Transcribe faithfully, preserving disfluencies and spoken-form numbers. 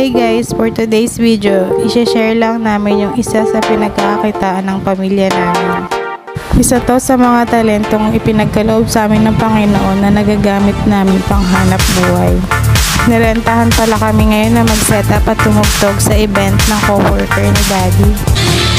Hey guys, for today's video, i-share lang namin yung isa sa pinagkakakitaan ng pamilya namin. Isa to sa mga talentong ipinagkaloob sa amin ng Panginoon na nagagamit namin pang hanap buhay. Nirentahan pala kami ngayon na mag-set up at tumugtog sa event ng coworker ni Daddy.